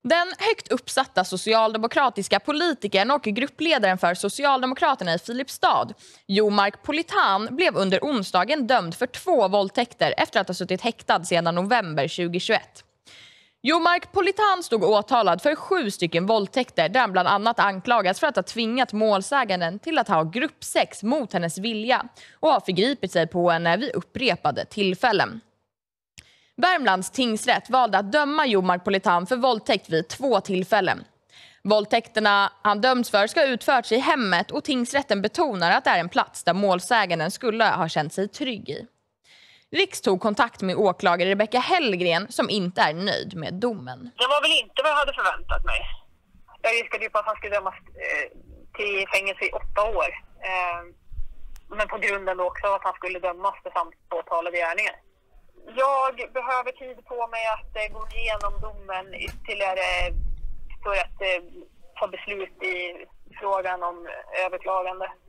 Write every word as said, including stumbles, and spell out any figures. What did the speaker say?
Den högt uppsatta socialdemokratiska politikern och gruppledaren för Socialdemokraterna i Filipstad, Jon-Mark Politan, blev under onsdagen dömd för två våldtäkter efter att ha suttit häktad sedan november tjugohundratjugoett. Jon-Mark Politan stod åtalad för sju stycken våldtäkter där han bland annat anklagas för att ha tvingat målsäganden till att ha gruppsex mot hennes vilja och ha förgripit sig på henne vid upprepade tillfällen. Värmlands tingsrätt valde att döma Jon-Mark Politan för våldtäkt vid två tillfällen. Våldtäkterna han döms för ska ha utförts i hemmet och tingsrätten betonar att det är en plats där målsäganden skulle ha känt sig trygg i. Riks tog kontakt med åklagare Rebecka Hellgren som inte är nöjd med domen. Det var väl inte vad jag hade förväntat mig. Jag riskade ju på att han skulle dömas till fängelse i åtta år. Men på grunden också att han skulle dömas för samt påtalade gärningar. Jag behöver tid på mig att gå igenom domen ytterligare för att ta beslut i frågan om överklagande.